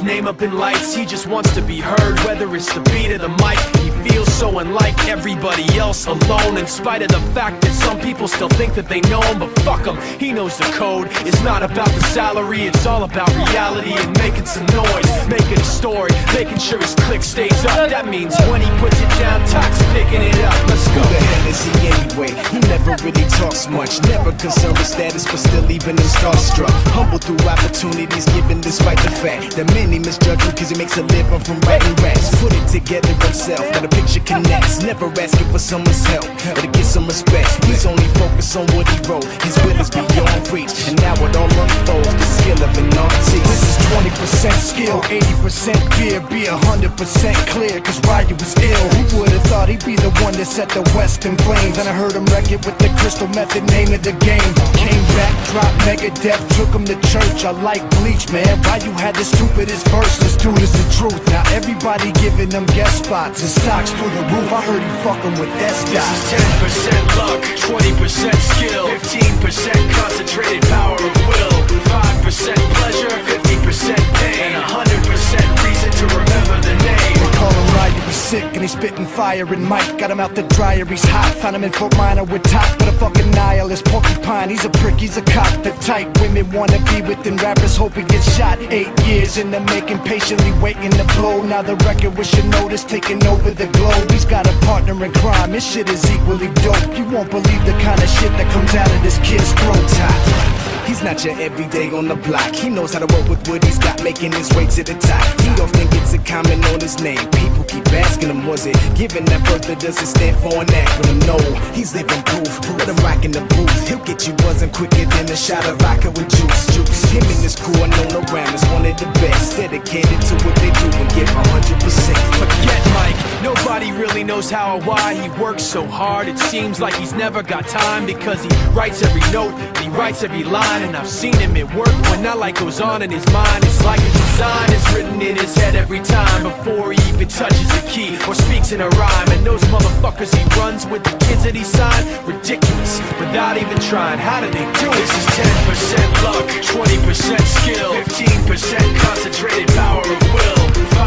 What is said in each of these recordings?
name up in lights, he just wants to be heard. Whether it's the beat or the mic, he feels so unlike everybody else, alone. In spite of the fact that some people still think that they know him, but fuck him, he knows the code. It's not about the salary, it's all about reality and making some noise, making a story, making sure his click stays up. That means when he puts it down, Tox picking it up. Let's go. Who the hell is he anyway? He never really talks much, never concerned with status, but still leaving him starstruck. Humble through opportunities given despite the fact that many misjudge him cause he makes a living from writing raps. Put it together himself, now the picture connects, never asking for someone's help or to get some respect. He's only focused on what he wrote, his will is beyond reach, and now it all unfolds, the skill of an artist. This is 20% skill, 80% fear, be 100% clear, cause Ryu was ill. Who would've thought he'd be the one that set the West in flames? And I heard him wreck it with the Crystal Method, name of the game. Came back, dropped Megadeth, took him to church. I like Bleach, man. Ryu had the stupidest verse, this dude is the truth. Now everybody giving them guest spots and stocks through the roof. I heard he fucking with S-Dot. This is 10% luck, 20% skill, 15% concentrated power of will, 5% pleasure, 50% pain, and 100% reason to remember the name. They call him Ryu, he's sick and he's spitting fire. And Mike got him out the dryer, he's hot. Found him in Fort Minor with top, but a fucking nihilist porcupine. He's a prick, he's a cop. The type women wanna be within rappers, hope he gets shot. 8 years in the making, patiently waiting to blow. Now the record with your notice taking over the globe. He's got a partner in crime, his shit is equally dope. You won't believe the kind of shit that comes out of this kid's throat. He's not your everyday on the block. He knows how to work with what he's got, making his way to the top. He often gets a comment on his name. People keep asking him, was it given that birth that doesn't stand for an acronym? No, he's living proof. Let him rock in the booth. He'll get you buzzing quicker than a shot of vodka with juice. Him and his crew are known around as one of the best, dedicated to what they do and give 100%. Forget Mike, nobody really knows how or why he works so hard. It seems like he's never got time, because he writes every note and he writes every line. And I've seen him at work when that light goes on in his mind. It's like a design is written in his head every time before he even touches a key or speaks in a rhyme. And those motherfuckers he runs with, the kids that he signed, ridiculous, without even trying. How do they do it? This is 10% luck, 20% skill, 15% concentrated power of will,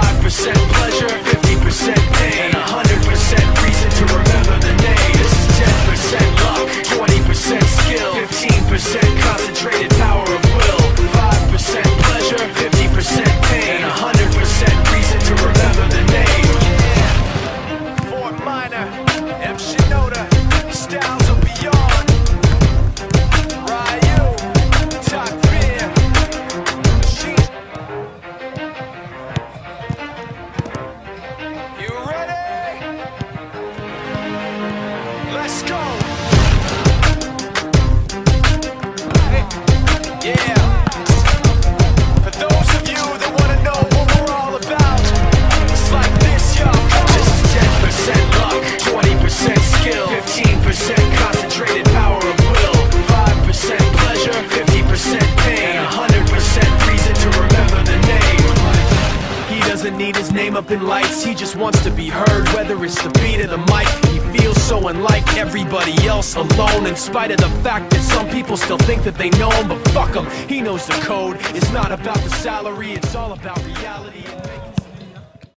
5% pleasure, 50% pain, and 100% reason to remember the name. This is 10% luck, 20% skill, 15% concentrated power of will, 5% pleasure, 50% pain, and 100% reason to remember the name. Fort Minor, M. Shinoda, Styles of Beyond, Ryu, Top Beer, Machine. You ready? Let's go. Yeah. For those of you that wanna know what we're all about, it's like this, yo. This is 10% luck, 20% skill, 15% concentrated power of will, 5% pleasure, 50% pain, and 100% reason to remember the name. He doesn't need his name up in lights, he just wants to be heard. Whether it's the beat or the mic, he feels so unlike everybody else, alone. In spite of the fact that some people still think that they know him, but fuck him, he knows the code. It's not about the salary, it's all about reality.